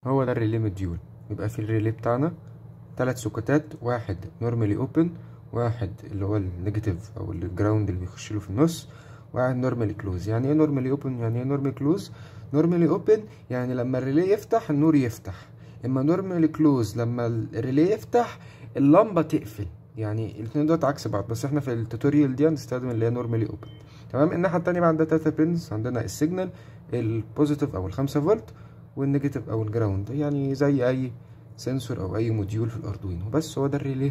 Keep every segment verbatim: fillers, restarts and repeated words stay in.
هو ده الريلي مديول. يبقى في الريلي بتاعنا ثلاث سوكتات، واحد نورمالي اوبن، واحد اللي هو النيجاتيف او الجراوند اللي بيخش له في النص، واحد نورمالي كلوز. يعني ايه نورمالي اوبن؟ يعني ايه نورمالي كلوز؟ نورمالي اوبن يعني لما الريلي يفتح النور يفتح، اما نورمالي كلوز لما الريلي يفتح اللمبه تقفل. يعني الاثنين دول عكس بعض، بس احنا في التوتوريال دي هنستخدم اللي هي نورمالي اوبن. تمام. الناحيه التانيه بقى عندنا تلاتة بينز، عندنا السيجنال البوزيتيف او الخمسة فولت، والنيجاتيف او الجراوند، يعني زي اي سنسور او اي موديول في الاردوينو. بس هو ده الريلي.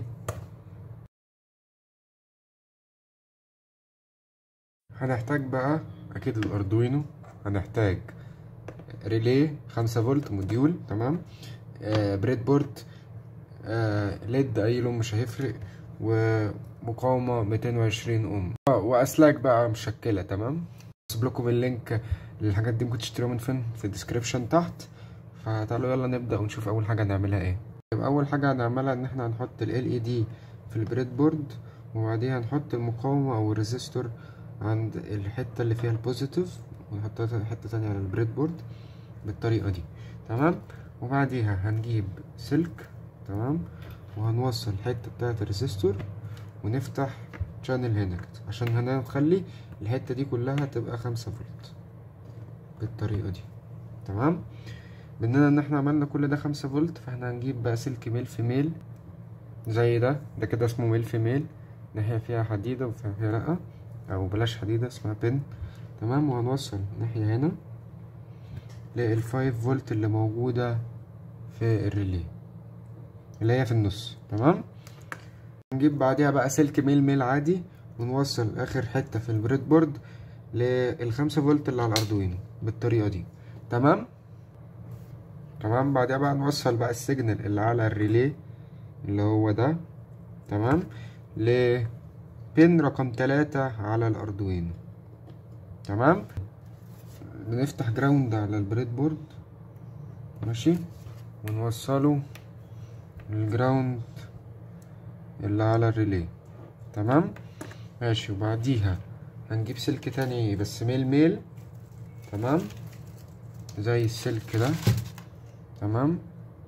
هنحتاج بقى اكيد الاردوينو، هنحتاج ريلي خمسة فولت موديول. تمام. آه بريد بورد، آه ليد اي لون مش هيفرق، ومقاومة ميتين وعشرين اوم، آه واسلاك بقى مشكلة. تمام. هسيب لكم اللينك للحاجات دي ممكن تشتريها من فين في الديسكريبشن تحت. فتعالوا يلا نبدأ ونشوف اول حاجة هنعملها ايه. اول حاجة هنعملها ان احنا هنحط ال إل إي دي في البريد بورد، وبعديها هنحط المقاومة او الريزستور عند الحتة اللي فيها البوزيتيف، ونحطها حتة تانية على البريد بورد بالطريقة دي. تمام. وبعديها هنجيب سلك. تمام. وهنوصل الحتة بتاعة الريزستور ونفتح شانل هنا كده، عشان هنخلي الحتة دي كلها تبقى خمسة فولت بالطريقة دي. تمام. باننا ان احنا عملنا كل ده خمسة فولت، فاحنا هنجيب بقى سلك ميل في ميل زي ده. ده كده اسمه ميل في ميل، ناحية فيها حديدة وفيها لأ، او بلاش حديدة اسمها بن. تمام. وهنوصل ناحية هنا للفايف فولت اللي موجودة في الريلي اللي هي في النص. تمام. نجيب بعديها بقى سلك ميل ميل عادي، ونوصل اخر حتة في البريد بورد للخمسة فولت اللي على الاردوينو بالطريقة دي. تمام. تمام. بعدها بقى نوصل بقى السيجنال اللي على الريلي اللي هو ده. تمام. لبين رقم تلاتة على الاردوينو. تمام. بنفتح جراوند على البريد بورد، ماشي، ونوصله للجراوند اللي على الريلي. تمام. ماشي. وبعديها هنجيب سلك تاني بس ميل ميل. تمام. زي السلك ده. تمام.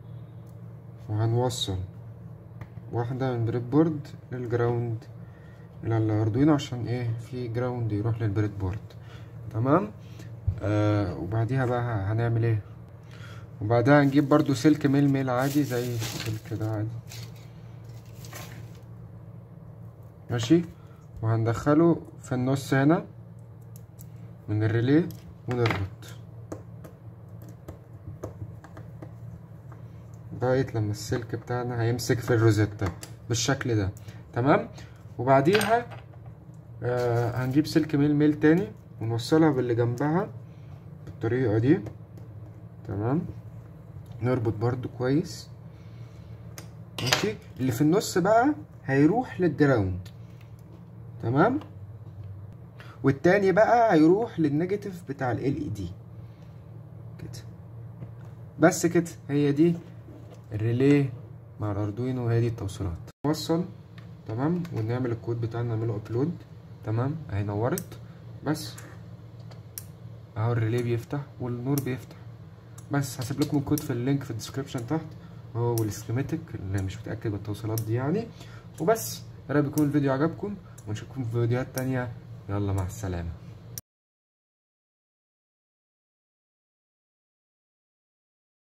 وهنوصل واحدة من بريد بورد للجراوند اللي على الاردوينو، عشان ايه؟ في جراوند يروح للبريد بورد. تمام. آه وبعديها بقى هنعمل ايه؟ وبعدها هنجيب برضو سلك ميل ميل عادي زي السلك ده عادي، ماشي، وهندخله في النص هنا من الريلي ونربط لغاية لما السلك بتاعنا هيمسك في الروزيتا بالشكل ده. تمام. وبعديها آه هنجيب سلك ميل ميل تاني ونوصلها باللي جنبها بالطريقة دي. تمام. نربط برضو كويس، ماشي. اللي في النص بقى هيروح للجراوند. تمام. والتاني بقى هيروح للنيجاتيف بتاع ال إل إي دي كده. بس كده، هي دي الريلي مع الاردوينو، وهي دي التوصيلات. نوصل. تمام. ونعمل الكود بتاعنا نعمله ابلود. تمام. اهي نورت. بس اهو الريلي بيفتح والنور بيفتح. بس هسيب لكم الكود في اللينك في الديسكريبشن تحت، هو والسكيماتيك اللي مش متاكد بالتوصيلات دي يعني. وبس. يا رب يكون الفيديو عجبكم، ونشوفكم في فيديوهات تانية. يلا مع السلامه.